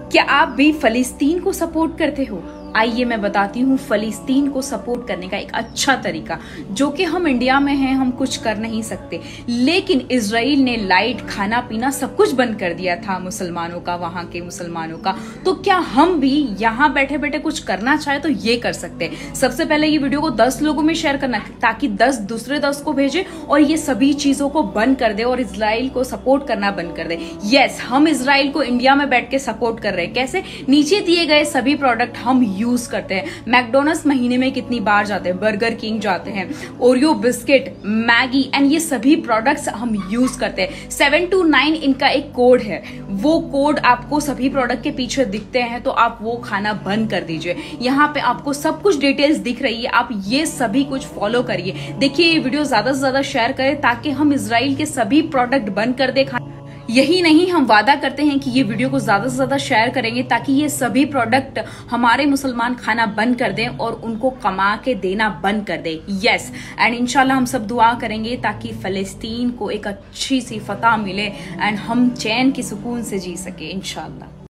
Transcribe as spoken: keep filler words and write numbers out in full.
क्या आप भी फलस्तीन को सपोर्ट करते हो? आइए मैं बताती हूँ फलस्तीन को सपोर्ट करने का एक अच्छा तरीका, जो कि हम इंडिया में हैं, हम कुछ कर नहीं सकते, लेकिन इजराइल ने लाइट, खाना पीना सब कुछ बंद कर दिया था मुसलमानों का, वहां के मुसलमानों का। तो क्या हम भी यहाँ बैठे बैठे कुछ करना चाहे तो ये कर सकते हैं। सबसे पहले ये वीडियो को दस लोगों में शेयर करना, ताकि दस दूसरे दस को भेजे और ये सभी चीजों को बंद कर दे और इजराइल को सपोर्ट करना बंद कर दे। यस, हम इजराइल को इंडिया में बैठ के सपोर्ट कर रहे हैं। कैसे? नीचे दिए गए सभी प्रोडक्ट हम यूज करते हैं। मैकडोनल्ड्स महीने में कितनी बार जाते हैं, बर्गर किंग जाते हैं, ओरियो बिस्किट, मैगी एंड ये सभी प्रोडक्ट्स हम यूज करते हैं। सेवन टू नाइन इनका एक कोड है, वो कोड आपको सभी प्रोडक्ट के पीछे दिखते हैं, तो आप वो खाना बंद कर दीजिए। यहाँ पे आपको सब कुछ डिटेल्स दिख रही है, आप ये सभी कुछ फॉलो करिए। देखिए ये वीडियो ज्यादा से ज्यादा शेयर करें, ताकि हम इजराइल के सभी प्रोडक्ट बंद कर दे। यही नहीं, हम वादा करते हैं कि ये वीडियो को ज्यादा से ज्यादा शेयर करेंगे, ताकि ये सभी प्रोडक्ट हमारे मुसलमान खाना बंद कर दें और उनको कमा के देना बंद कर दे। यस, एंड इंशाल्लाह हम सब दुआ करेंगे ताकि फलस्तीन को एक अच्छी सी फतह मिले एंड हम चैन की सुकून से जी सके इंशाल्लाह।